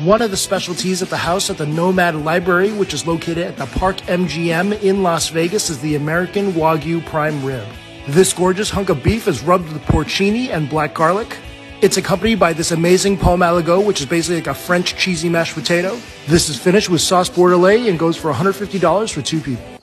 One of the specialties at the house at the Nomad Library, which is located at the Park MGM in Las Vegas, is the American Wagyu Prime Rib. This gorgeous hunk of beef is rubbed with porcini and black garlic. It's accompanied by this amazing pomme aligot, which is basically like a French cheesy mashed potato. This is finished with sauce bordelaise and goes for $150 for 2 people.